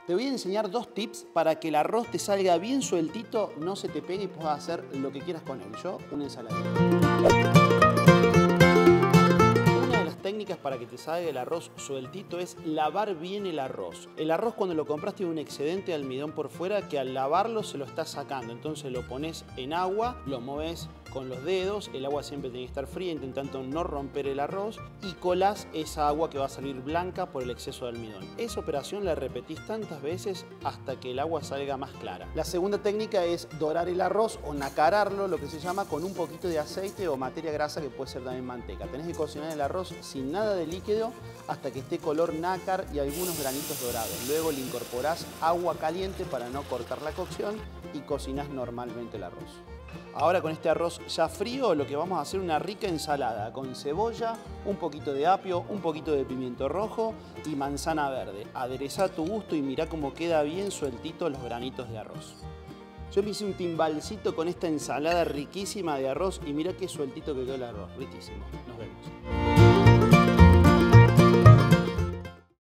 Te voy a enseñar dos tips para que el arroz te salga bien sueltito, no se te pegue y puedas hacer lo que quieras con él. Yo, una ensaladita. Una de las técnicas para que te salga el arroz sueltito es lavar bien el arroz. El arroz cuando lo compras tiene un excedente de almidón por fuera que al lavarlo se lo estás sacando. Entonces lo pones en agua, lo mueves con los dedos, el agua siempre tiene que estar fría, intentando no romper el arroz, y colás esa agua que va a salir blanca por el exceso de almidón. Esa operación la repetís tantas veces hasta que el agua salga más clara. La segunda técnica es dorar el arroz o nacararlo, lo que se llama, con un poquito de aceite o materia grasa, que puede ser también manteca. Tenés que cocinar el arroz sin nada de líquido hasta que esté color nácar y algunos granitos dorados. Luego le incorporás agua caliente para no cortar la cocción y cocinás normalmente el arroz. Ahora con este arroz ya frío lo que vamos a hacer es una rica ensalada con cebolla, un poquito de apio, un poquito de pimiento rojo y manzana verde. Aderezá a tu gusto y mirá cómo queda bien sueltito los granitos de arroz. Yo me hice un timbalcito con esta ensalada riquísima de arroz y mirá qué sueltito que quedó el arroz, riquísimo. Nos vemos.